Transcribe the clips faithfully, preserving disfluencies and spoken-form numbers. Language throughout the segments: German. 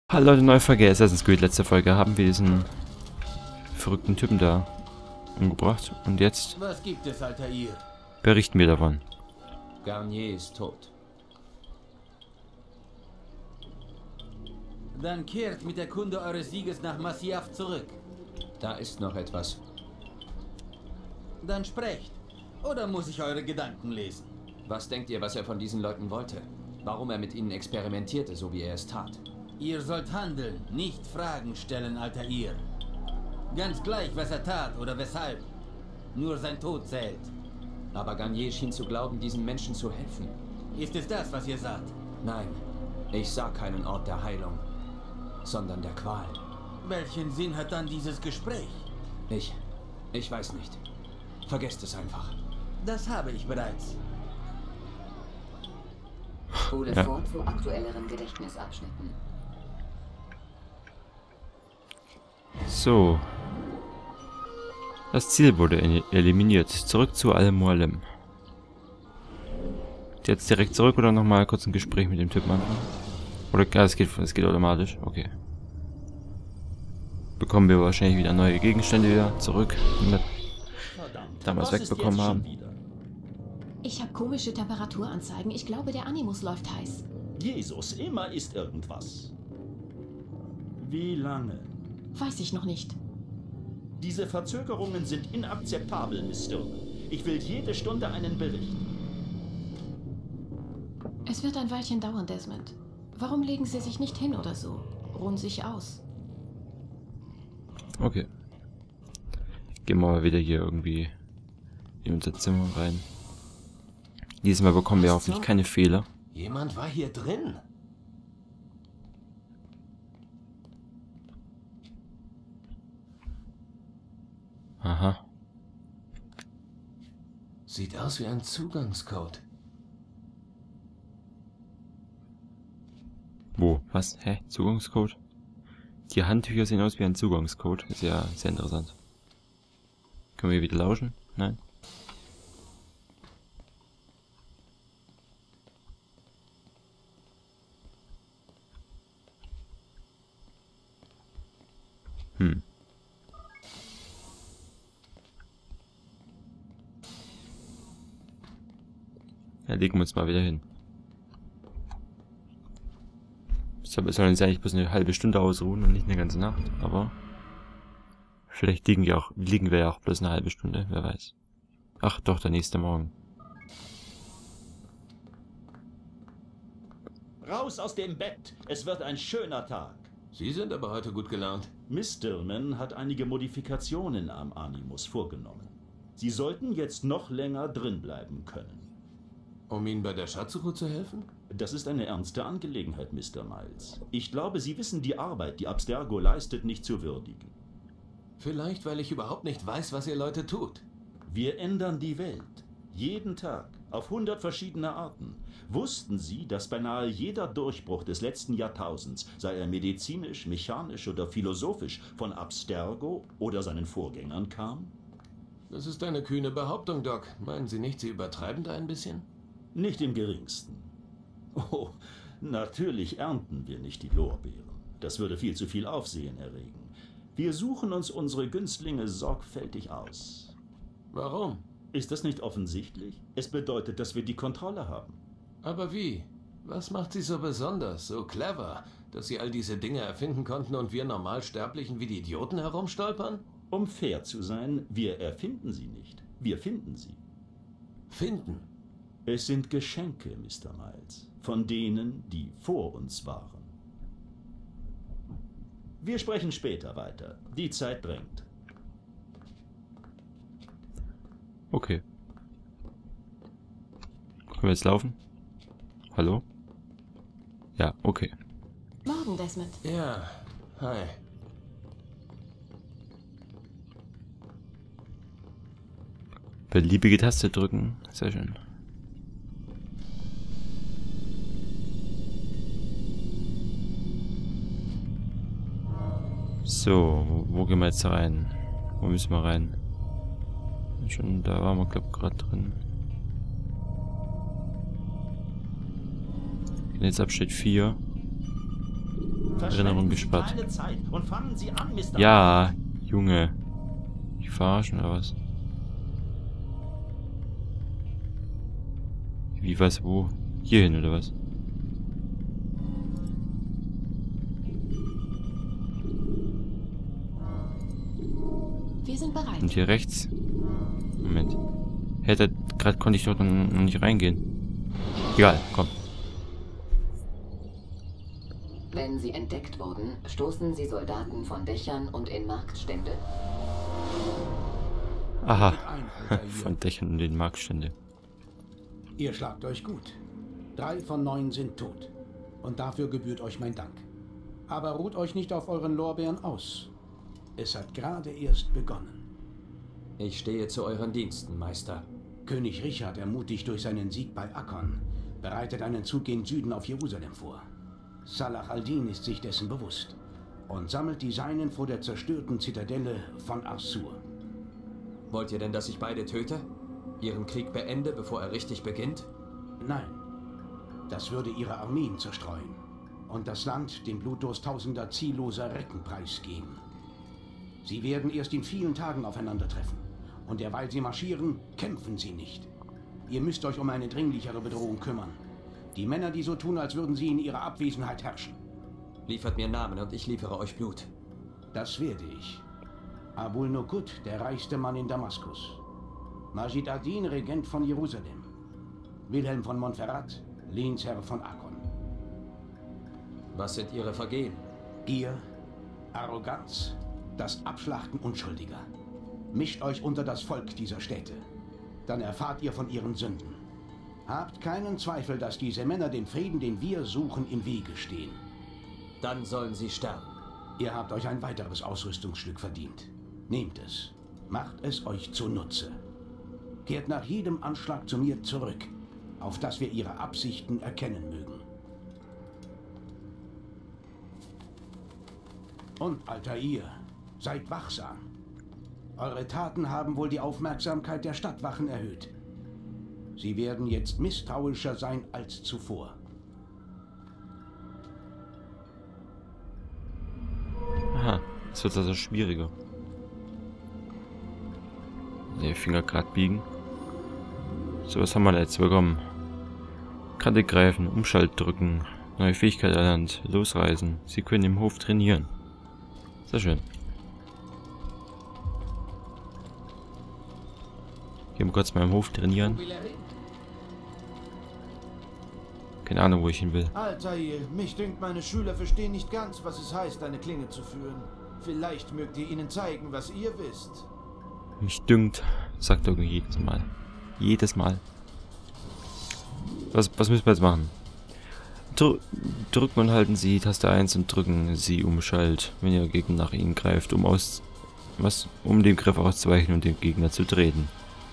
Hallo Leute, neue Folge Assassin's Creed. Letzte Folge haben wir diesen verrückten Typen da umgebracht. Und jetzt Was gibt es, Altair? berichten wir davon. Garnier ist tot. Dann kehrt mit der Kunde eures Sieges nach Masyaf zurück. Da ist noch etwas. Dann sprecht. Oder muss ich eure Gedanken lesen? Was denkt ihr, was er von diesen Leuten wollte? Warum er mit ihnen experimentierte, so wie er es tat? Ihr sollt handeln, nicht Fragen stellen, Altair. Ganz gleich, was er tat oder weshalb. Nur sein Tod zählt. Aber Garnier schien zu glauben, diesen Menschen zu helfen. Ist es das, was ihr sagt? Nein, ich sah keinen Ort der Heilung, sondern der Qual. Welchen Sinn hat dann dieses Gespräch? Ich, ich weiß nicht. Vergesst es einfach. Das habe ich bereits. Spule Ja. vor zu aktuelleren Gedächtnisabschnitten. So. Das Ziel wurde e- eliminiert. Zurück zu Al-Mualim. Jetzt direkt zurück oder nochmal kurz ein Gespräch mit dem Typen anfangen? Oder, ja, es geht, es geht automatisch. Okay. Bekommen wir wahrscheinlich wieder neue Gegenstände wieder zurück, die wir damals wegbekommen haben. Ich habe komische Temperaturanzeigen. Ich glaube, der Animus läuft heiß. Jesus, immer ist irgendwas. Wie lange? Weiß ich noch nicht. Diese Verzögerungen sind inakzeptabel, Miss Stone. Ich will jede Stunde einen Bericht. Es wird ein Weilchen dauern, Desmond. Warum legen Sie sich nicht hin oder so? Ruhen sich aus. Okay. Gehen wir mal wieder hier irgendwie in unser Zimmer rein. Diesmal bekommen wir hoffentlich keine Fehler. Jemand war hier drin. Aha. Sieht aus wie ein Zugangscode. Wo? Was? Hä? Zugangscode? Die Handtücher sehen aus wie ein Zugangscode. Ist ja sehr interessant. Können wir wieder lauschen? Nein? Hm. Ja, legen wir uns mal wieder hin. Ich glaube, wir sollen uns eigentlich bloß eine halbe Stunde ausruhen und nicht eine ganze Nacht, aber vielleicht liegen wir auch, liegen wir ja auch bloß eine halbe Stunde, wer weiß. Ach doch, der nächste Morgen. Raus aus dem Bett! Es wird ein schöner Tag. Sie sind aber heute gut gelaunt. Miss Stillman hat einige Modifikationen am Animus vorgenommen. Sie sollten jetzt noch länger drin bleiben können. Um Ihnen bei der Schatzsuche zu helfen? Das ist eine ernste Angelegenheit, Mister Miles. Ich glaube, Sie wissen die Arbeit, die Abstergo leistet, nicht zu würdigen. Vielleicht, weil ich überhaupt nicht weiß, was ihr Leute tut. Wir ändern die Welt. Jeden Tag. Auf hundert verschiedene Arten. Wussten Sie, dass beinahe jeder Durchbruch des letzten Jahrtausends, sei er medizinisch, mechanisch oder philosophisch, von Abstergo oder seinen Vorgängern kam? Das ist eine kühne Behauptung, Doc. Meinen Sie nicht, Sie übertreiben da ein bisschen? Nicht im geringsten. Oh, natürlich ernten wir nicht die Lorbeeren. Das würde viel zu viel Aufsehen erregen. Wir suchen uns unsere Günstlinge sorgfältig aus. Warum? Ist das nicht offensichtlich? Es bedeutet, dass wir die Kontrolle haben. Aber wie? Was macht Sie so besonders, so clever, dass Sie all diese Dinge erfinden konnten und wir Normalsterblichen wie die Idioten herumstolpern? Um fair zu sein, wir erfinden sie nicht. Wir finden sie. Finden? Es sind Geschenke, Mister Miles, von denen, die vor uns waren. Wir sprechen später weiter. Die Zeit drängt. Okay. Können wir jetzt laufen? Hallo? Ja, okay. Morgen, Desmond. Ja, hi. Beliebige Taste drücken. Sehr schön. So, wo, wo gehen wir jetzt rein? Wo müssen wir rein? Schon, da waren wir, glaube ich, gerade drin. Jetzt Abschnitt vier. Erinnerung gesperrt. Keine Zeit und fangen Sie an, Mister Ja, Junge. Die verarschen oder was? Wie was wo? Hier hin oder was? Wir sind bereit. Und hier rechts? Moment. Hätte gerade konnte ich dort noch nicht reingehen. Egal, komm. Wenn sie entdeckt wurden, stoßen sie Soldaten von Dächern und in Marktstände. Aha. Ein, Alter, ihr. Von Dächern und den Marktstände. Ihr schlagt euch gut. Drei von neun sind tot. Und dafür gebührt euch mein Dank. Aber ruht euch nicht auf euren Lorbeeren aus. Es hat gerade erst begonnen. Ich stehe zu euren Diensten, Meister. König Richard, ermutigt durch seinen Sieg bei Akkon, bereitet einen Zug gen Süden auf Jerusalem vor. Salah al-Din ist sich dessen bewusst und sammelt die Seinen vor der zerstörten Zitadelle von Arsur. Wollt ihr denn, dass ich beide töte? Ihren Krieg beende, bevor er richtig beginnt? Nein, das würde ihre Armeen zerstreuen und das Land dem Blutdurst tausender zielloser Recken preisgeben. Sie werden erst in vielen Tagen aufeinandertreffen. Und derweil sie marschieren, kämpfen sie nicht. Ihr müsst euch um eine dringlichere Bedrohung kümmern. Die Männer, die so tun, als würden sie in ihrer Abwesenheit herrschen. Liefert mir Namen und ich liefere euch Blut. Das werde ich. Abul Nuqud, der reichste Mann in Damaskus. Majid ad-Din, Regent von Jerusalem. Wilhelm von Montferrat, Lehnsherr von Akkon. Was sind ihre Vergehen? Gier, Arroganz, das Abschlachten Unschuldiger. Mischt euch unter das Volk dieser Städte. Dann erfahrt ihr von ihren Sünden. Habt keinen Zweifel, dass diese Männer dem Frieden, den wir suchen, im Wege stehen. Dann sollen sie sterben. Ihr habt euch ein weiteres Ausrüstungsstück verdient. Nehmt es. Macht es euch zunutze. Kehrt nach jedem Anschlag zu mir zurück, auf dass wir ihre Absichten erkennen mögen. Und, Altair, seid wachsam. Eure Taten haben wohl die Aufmerksamkeit der Stadtwachen erhöht. Sie werden jetzt misstrauischer sein als zuvor. Aha, es wird also schwieriger. Die Finger gerade biegen. So, was haben wir da jetzt bekommen? Karte greifen, Umschalt drücken, neue Fähigkeit erlernt, losreisen. Sie können im Hof trainieren. Sehr schön. Gehen wir kurz mal im Hof trainieren. Keine Ahnung, wo ich hin will. Altair, mich dünkt, meine Schüler verstehen nicht ganz, was es heißt, eine Klinge zu führen. Vielleicht mögt ihr ihnen zeigen, was ihr wisst. Mich dünkt, sagt er jedes Mal. Jedes Mal. Was, was müssen wir jetzt machen? Dr drücken und halten Sie Taste eins und drücken Sie Umschalt, wenn Ihr Gegner nach Ihnen greift, um aus was um den Griff auszuweichen und den Gegner zu treten.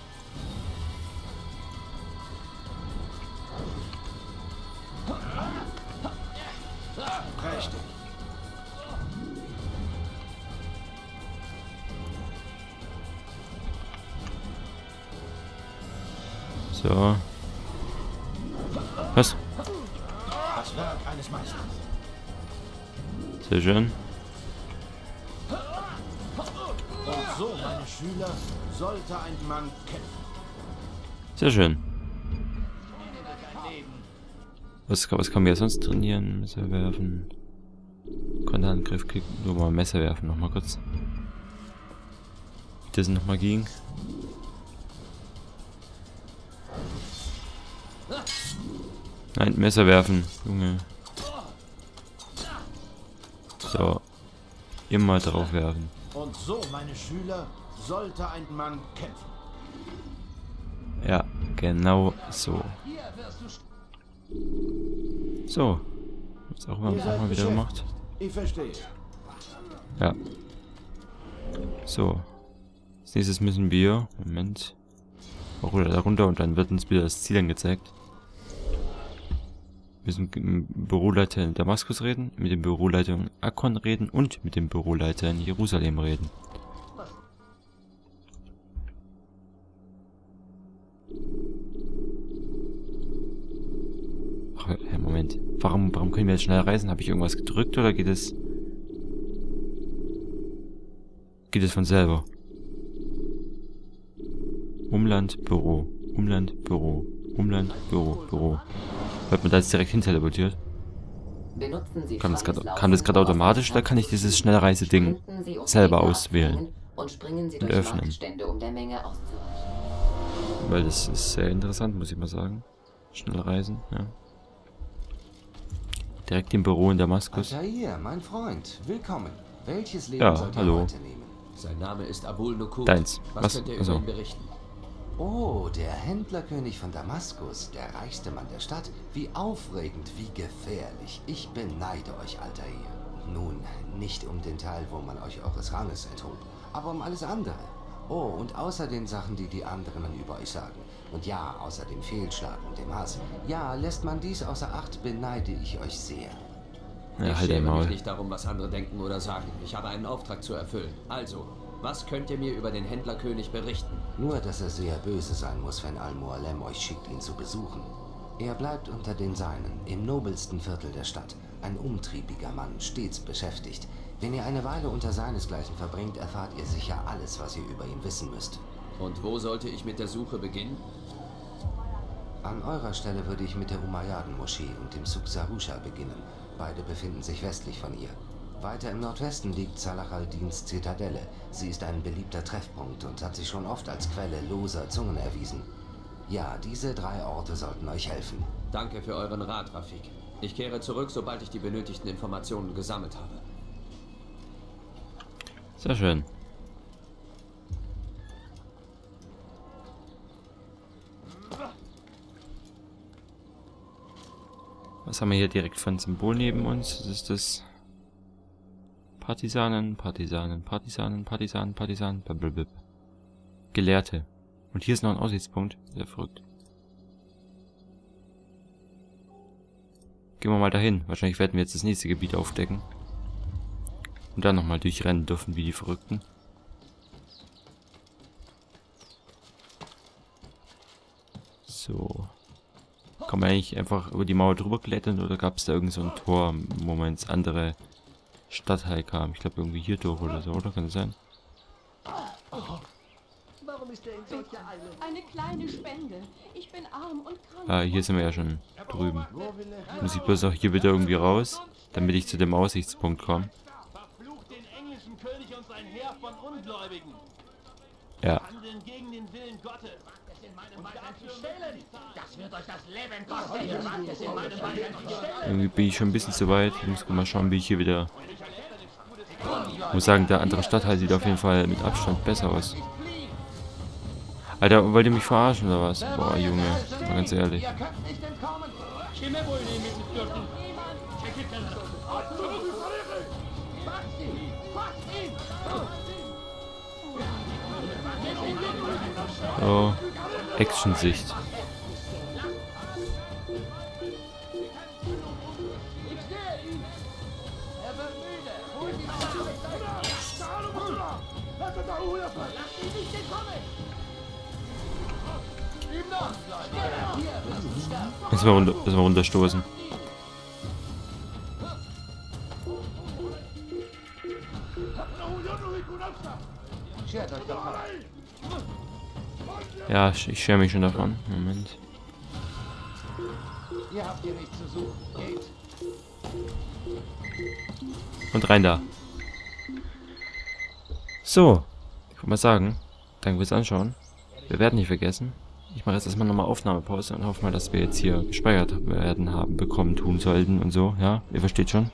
Richtig. So. Was? Das Werk eines Meisters. Sehr schön. Und so, meine Schüler, sollte ein Mann kämpfen. Sehr schön. Was, was kann man ja sonst trainieren? Messer werfen. Konterangriff, Kick. Nur mal Messer werfen, nochmal kurz. Wie das nochmal ging. Nein, Messer werfen, Junge. So. Immer drauf werfen. Und so, meine Schüler, sollte ein Mann kämpfen. Ja, genau so. So. Jetzt auch mal, Ihr auch seid mal wieder gemacht. beschäftigt. Ich verstehe. Ja. So. Als nächstes müssen wir. Moment. Auch wieder da runter und dann wird uns wieder das Ziel angezeigt. Wir müssen mit dem Büroleiter in Damaskus reden, mit dem Büroleiter in Akkon reden und mit dem Büroleiter in Jerusalem reden. Ach, Moment. warum, warum können wir jetzt schnell reisen? Habe ich irgendwas gedrückt oder geht es... Geht es von selber? Umland, Büro. Umland, Büro. Umland, Büro, Büro. Wird man da jetzt direkt hin teleportiert? Benutzen Sie Kam das freies gerade Laufen, grad automatisch oder kann ich dieses Schnellreise-Ding Sprinten Sie, um selber Gegner auswählen? abzuhängen und springen Sie und durch öffnen? Marktstände, um der Menge auszuweichen. Weil das ist sehr interessant, muss ich mal sagen. Schnell reisen, ja. Direkt im Büro in Damaskus. Altair, mein Freund, willkommen. Welches Leben Ja, sollt ihr hallo. heute nehmen? Sein Name ist Abul Nuqud. Deins. Was, Was? könnt ihr Also. über ihn berichten? Oh, der Händlerkönig von Damaskus, der reichste Mann der Stadt. Wie aufregend, wie gefährlich. Ich beneide euch, Altair. Nun, nicht um den Teil, wo man euch eures Ranges enthob, aber um alles andere. Oh, und außer den Sachen, die die anderen über euch sagen. Und ja, außer dem Fehlschlag und dem Hass. Ja, lässt man dies außer Acht, beneide ich euch sehr. Ja, Ich halt dein schäme mich Maul. nicht darum, was andere denken oder sagen. Ich habe einen Auftrag zu erfüllen. Also, was könnt ihr mir über den Händlerkönig berichten? Nur, dass er sehr böse sein muss, wenn Al-Mualem euch schickt, ihn zu besuchen. Er bleibt unter den Seinen, im nobelsten Viertel der Stadt. Ein umtriebiger Mann, stets beschäftigt. Wenn ihr eine Weile unter seinesgleichen verbringt, erfahrt ihr sicher alles, was ihr über ihn wissen müsst. Und wo sollte ich mit der Suche beginnen? An eurer Stelle würde ich mit der Umayyaden-Moschee und dem Suk Sarusha beginnen. Beide befinden sich westlich von ihr. Weiter im Nordwesten liegt Salah al-Dins Zitadelle. Sie ist ein beliebter Treffpunkt und hat sich schon oft als Quelle loser Zungen erwiesen. Ja, diese drei Orte sollten euch helfen. Danke für euren Rat, Rafik. Ich kehre zurück, sobald ich die benötigten Informationen gesammelt habe. Sehr schön. Was haben wir hier direkt von Symbol neben uns? Das ist das Partisanen, Partisanen, Partisanen, Partisanen, Partisanen, blablabla. Gelehrte. Und hier ist noch ein Aussichtspunkt. Sehr verrückt. Gehen wir mal dahin. Wahrscheinlich werden wir jetzt das nächste Gebiet aufdecken. Und dann nochmal durchrennen dürfen wie die Verrückten. So. Kann man eigentlich einfach über die Mauer drüber klettern oder gab es da irgend so ein Tor, wo man ins andere Stadtteil kam? Ich glaube irgendwie hier durch oder so, oder? Kann das sein? Warum ist er in solcher Eile? Eine kleine Spende. Ich bin arm und krank. Ah, hier sind wir ja schon drüben. Muss ich bloß auch hier wieder irgendwie raus, damit ich zu dem Aussichtspunkt komme. Verflucht den englischen König und sein Heer von Ungläubigen. Ja. Handeln gegen den Willen Gottes. Es in meinem Wald zu stellen. Das wird euch das Leben kosten. Ihr wagt es in meinem Wald zu stellen. Irgendwie bin ich schon ein bisschen zu weit. Ich muss mal schauen, wie ich hier wieder... Ich muss sagen, der andere Stadtteil sieht auf jeden Fall mit Abstand besser aus. Alter, wollt ihr mich verarschen oder was? Boah, Junge, mal ganz ehrlich. Ihr könnt nicht entkommen. Schimmerwohl nehmen mit dürfen. Fasst ihn! Fasst ihn! So, Action-Sicht. Müssen wir, runter, müssen wir runterstoßen. Ja, ich, ich schäme mich schon davon. Moment. Ihr habt hier nichts zu suchen. Geht. Und rein da. So. Ich würde mal sagen, danke fürs Anschauen. Wir werden nicht vergessen. Ich mache jetzt erstmal nochmal Aufnahmepause und hoffe mal, dass wir jetzt hier gespeichert werden, haben, bekommen, tun sollten und so. Ja, ihr versteht schon.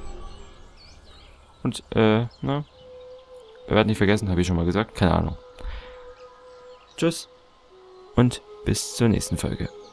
Und, äh, na. Wir werden nicht vergessen, habe ich schon mal gesagt. Keine Ahnung. Tschüss. Und bis zur nächsten Folge.